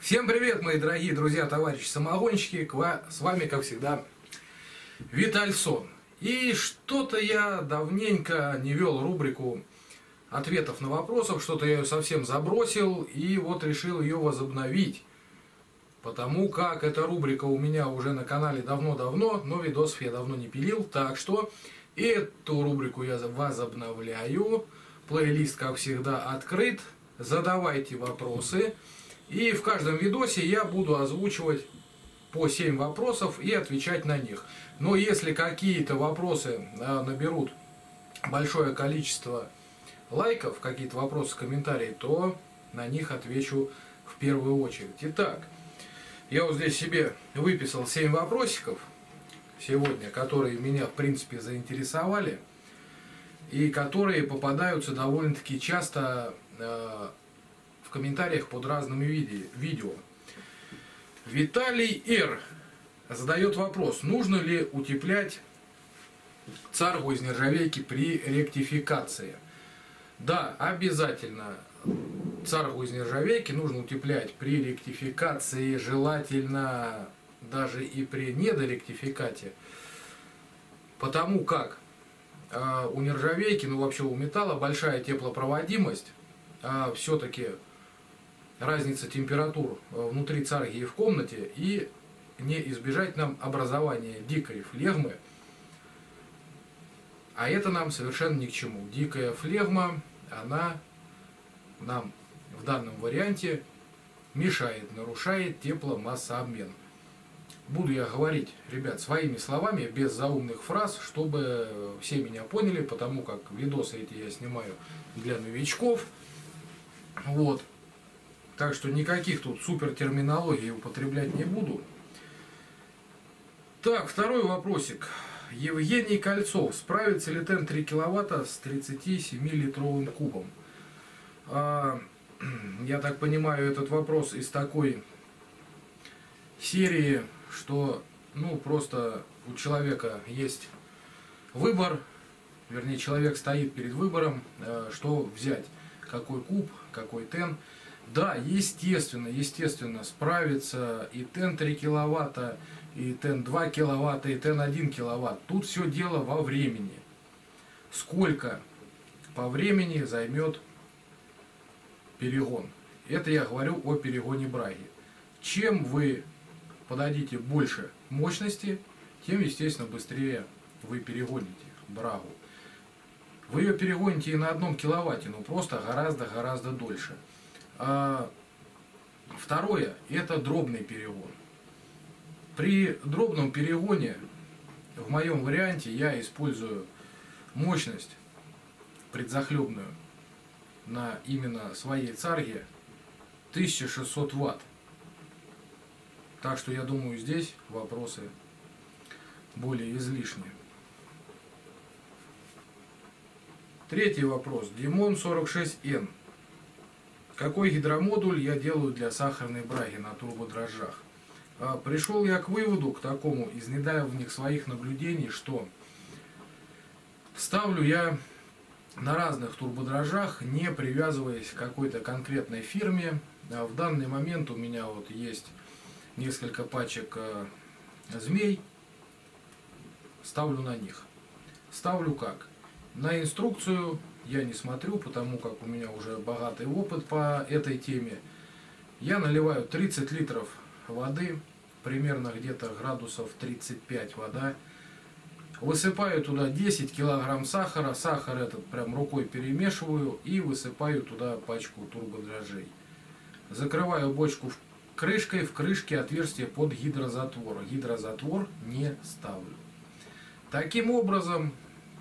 Всем привет, мои дорогие друзья, товарищи самогонщики, с вами, как всегда, Витальсон. И что-то я давненько не вел рубрику ответов на вопросы, что-то я ее совсем забросил, и вот решил ее возобновить. Потому как эта рубрика у меня уже на канале давно-давно, но видосов я давно не пилил, так что эту рубрику я возобновляю. Плейлист, как всегда, открыт, задавайте вопросы. И в каждом видосе я буду озвучивать по 7 вопросов и отвечать на них. Но если какие-то вопросы наберут большое количество лайков, какие-то вопросы, комментарии, то на них отвечу в первую очередь. Итак, я вот здесь себе выписал 7 вопросиков сегодня, которые меня в принципе заинтересовали и которые попадаются довольно-таки часто в комментариях под разными видео. Виталий Р. задает вопрос: нужно ли утеплять царгу из нержавейки при ректификации? Да, обязательно царгу из нержавейки нужно утеплять при ректификации, желательно даже и при недоректификате, потому как у нержавейки, ну вообще у металла большая теплопроводимость, а все-таки разница температур внутри царги и в комнате, и не избежать нам образования дикой флегмы, а это нам совершенно ни к чему. Дикая флегма, она нам в данном варианте мешает, нарушает тепломассообмен. Буду я говорить, ребят, своими словами, без заумных фраз, чтобы все меня поняли, потому как видосы эти я снимаю для новичков. Вот. Так что никаких тут супер терминологий употреблять не буду. Так, второй вопросик. Евгений Кольцов. Справится ли ТЭН 3 киловатта с 37-литровым кубом? Я так понимаю, этот вопрос из такой серии, что ну просто у человека есть выбор, вернее человек стоит перед выбором, что взять, какой куб, какой ТЭН. Да, естественно, справится и ТЭН 3 киловатта, и ТЭН 2 киловатта, и ТЭН 1 киловатт. Тут все дело во времени. Сколько по времени займет перегон? Это я говорю о перегоне браги. Чем вы подадите больше мощности, тем, естественно, быстрее вы перегоните брагу. Вы ее перегоните и на 1 киловатте, но просто гораздо дольше. Второе, это дробный перегон. При дробном перегоне, в моем варианте, я использую мощность предзахлебную на именно своей царге 1600 Вт. Так что я думаю, здесь вопросы более излишние. Третий вопрос. Димон 46Н. Какой гидромодуль я делаю для сахарной браги на турбодрожжах? Пришел я к выводу, к такому, из недавних своих наблюдений, что ставлю я на разных турбодрожжах, не привязываясь к какой-то конкретной фирме. В данный момент у меня вот есть несколько пачек змей, ставлю на них. Ставлю как? На инструкцию я не смотрю, потому как у меня уже богатый опыт по этой теме. Я наливаю 30 литров воды, примерно где-то градусов 35 вода. Высыпаю туда 10 килограмм сахара. Сахар этот прям рукой перемешиваю и высыпаю туда пачку турбодрожжей. Закрываю бочку крышкой, в крышке отверстие под гидрозатвор. Гидрозатвор не ставлю. Таким образом,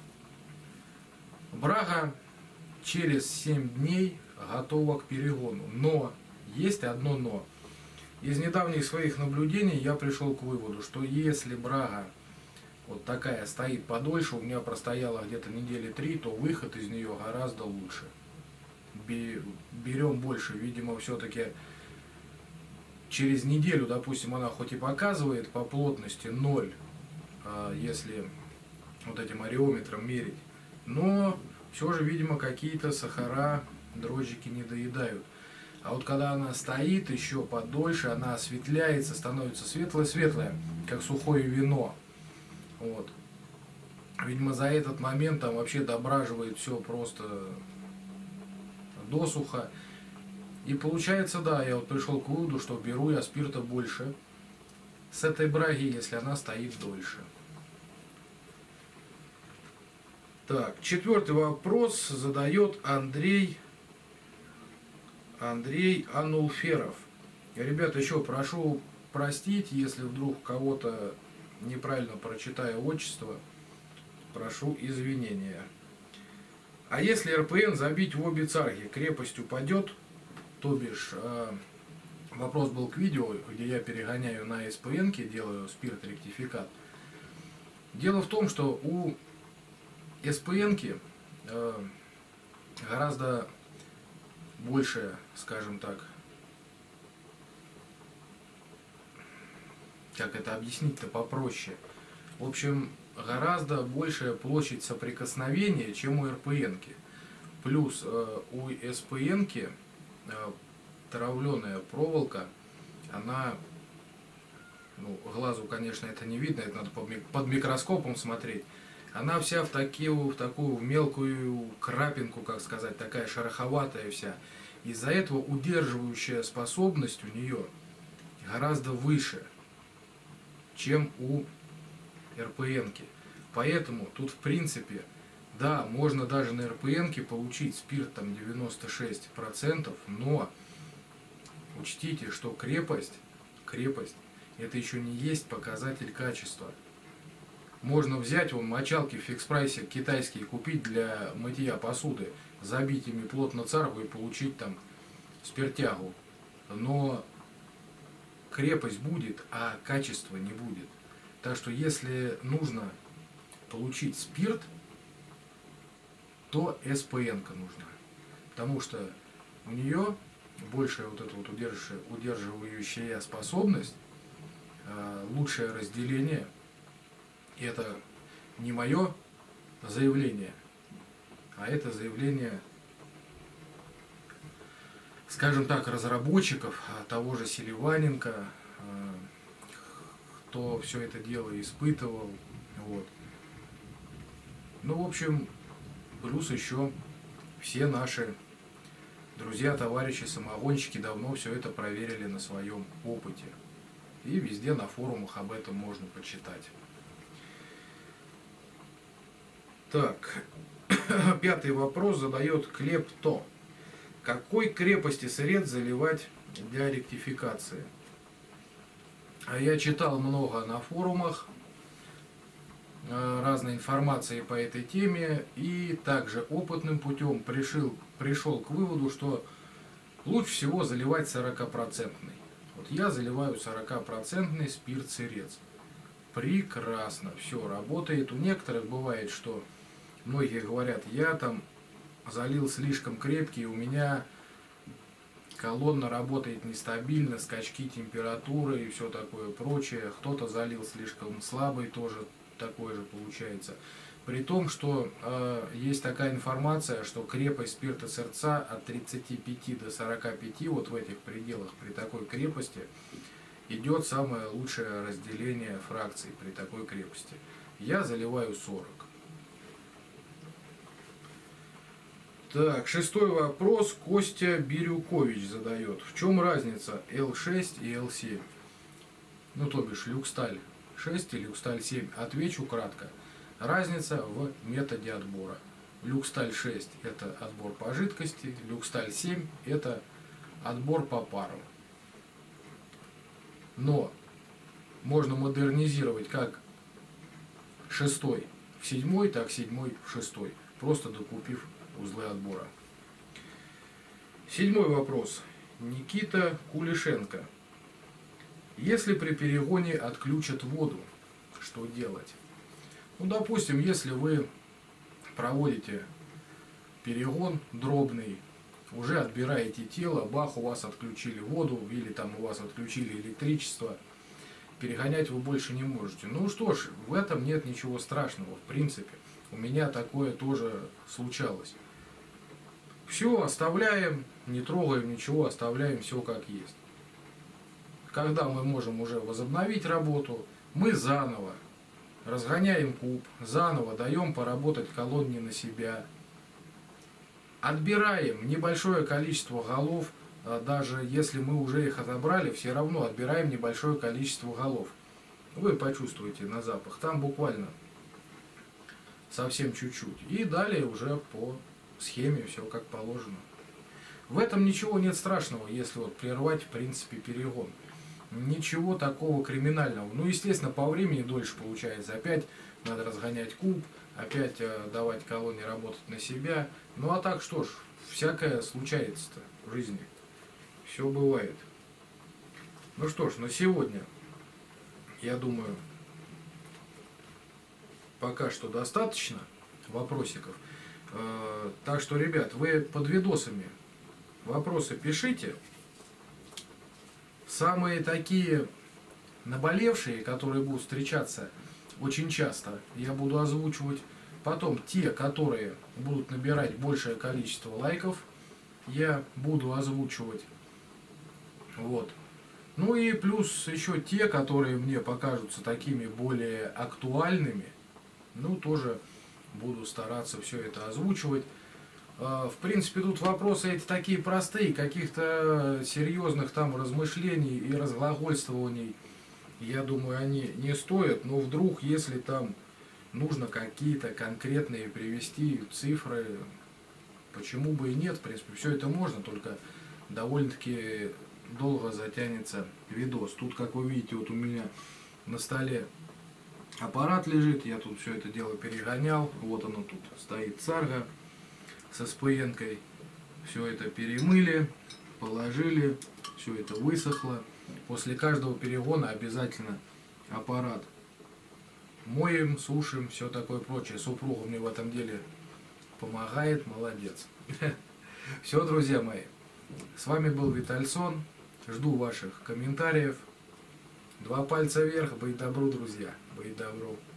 брага через 7 дней готова к перегону. Но, есть одно но. Из недавних своих наблюдений я пришел к выводу, что если брага вот такая стоит подольше, у меня простояла где-то недели 3, то выход из нее гораздо лучше. Берем больше, видимо, все-таки через неделю, допустим, она хоть и показывает по плотности 0, если вот этим ареометром мерить, но все же, видимо, какие-то сахара дрожжики не доедают. А вот когда она стоит еще подольше, она осветляется, становится светлая-светлая, как сухое вино. Вот. Видимо, за этот момент там вообще дображивает все просто досуха. И получается, да, я вот пришел к выводу, что беру я спирта больше с этой браги, если она стоит дольше. Так, 4-й вопрос задает Андрей Анулферов. Ребята, еще прошу простить, если вдруг кого-то неправильно прочитаю отчество, прошу извинения. А если РПН забить в обе царги, крепость упадет? То бишь, вопрос был к видео, где я перегоняю на СПН-ке, делаю спирт-ректификат. Дело в том, что у СПН-ки гораздо больше, скажем так, как это объяснить-то попроще. В общем, гораздо большая площадь соприкосновения, чем у РПН-ки. Плюс у СПН-ки травленая проволока, она, ну, глазу, конечно, это не видно, это надо под микроскопом смотреть. Она вся в такую мелкую крапинку, как сказать, такая шероховатая вся. Из-за этого удерживающая способность у нее гораздо выше, чем у РПН-ки. Поэтому тут, в принципе, да, можно даже на РПН-ке получить спирт там 96%, но учтите, что крепость это еще не есть показатель качества. Можно взять вон мочалки в фикс-прайсе китайские, купить для мытья посуды, забить ими плотно царгу и получить там спиртягу. Но крепость будет, а качества не будет. Так что если нужно получить спирт, то СПН-ка нужна. Потому что у нее большая вот эта вот удерживающая способность, лучшее разделение. И это не мое заявление, а это заявление, скажем так, разработчиков, того же Селиваненко, кто все это дело испытывал. Вот. Ну, в общем, плюс еще все наши друзья, товарищи, самогонщики давно все это проверили на своем опыте. И везде на форумах об этом можно почитать. Так, 5-й вопрос задает Клепто. Какой крепости сырец заливать для ректификации? А я читал много на форумах разной информации по этой теме и также опытным путем пришел к выводу, что лучше всего заливать 40%. Вот я заливаю 40% спирт-сырец. Прекрасно, все работает. У некоторых бывает, что многие говорят, я там залил слишком крепкий, у меня колонна работает нестабильно, скачки температуры и все такое прочее. Кто-то залил слишком слабый, тоже такое же получается. При том, что есть такая информация, что крепость спирта сырца от 35 до 45, вот в этих пределах при такой крепости, идет самое лучшее разделение фракций при такой крепости. Я заливаю 40. Так, 6-й вопрос Костя Бирюкович задает. В чем разница L6 и L7? Ну, то бишь, люксталь 6 и люксталь 7. Отвечу кратко. Разница в методе отбора. Люксталь 6 это отбор по жидкости, люксталь 7 это отбор по парам. Но можно модернизировать как 6-й в 7-й, так 7-й в 6-й, просто докупив узлы отбора. 7-й вопрос. Никита Кулишенко. Если при перегоне отключат воду, что делать? Ну, допустим, если вы проводите перегон дробный, уже отбираете тело, бах, у вас отключили воду, или там у вас отключили электричество, перегонять вы больше не можете. Ну что ж, в этом нет ничего страшного, в принципе. У меня такое тоже случалось. Все оставляем, не трогаем ничего, оставляем все как есть. Когда мы можем уже возобновить работу, мы заново разгоняем куб, заново даем поработать колонне на себя. Отбираем небольшое количество голов, даже если мы уже их отобрали, все равно отбираем небольшое количество голов. Вы почувствуете на запах, там буквально совсем чуть-чуть. И далее уже по схеме все как положено. В этом ничего нет страшного, если вот прервать в принципе перегон. Ничего такого криминального. Ну, естественно, по времени дольше получается. Опять надо разгонять куб, опять давать колонне работать на себя. Ну, а так что ж, всякое случается-то в жизни. Все бывает. Ну что ж, на сегодня, я думаю, пока что достаточно вопросиков. Так что, ребят, вы под видосами вопросы пишите. Самые такие наболевшие, которые будут встречаться очень часто, я буду озвучивать. Потом те, которые будут набирать большее количество лайков, я буду озвучивать. Вот. Ну и плюс еще те, которые мне покажутся такими более актуальными, ну тоже буду стараться все это озвучивать. В принципе, тут вопросы эти такие простые, каких-то серьезных там размышлений и разглагольствований, я думаю, они не стоят, но вдруг, если там нужно какие-то конкретные привести цифры, почему бы и нет, в принципе, все это можно, только довольно-таки долго затянется видос. Тут, как вы видите, вот у меня на столе аппарат лежит, я тут все это дело перегонял, вот оно тут стоит царга со СПН-кой, все это перемыли, положили, все это высохло. После каждого перегона обязательно аппарат моем, сушим, все такое прочее. Супруга мне в этом деле помогает, молодец. Все, друзья мои, с вами был Витальсон, жду ваших комментариев. 2 пальца вверх, быть добру, друзья, быть добру.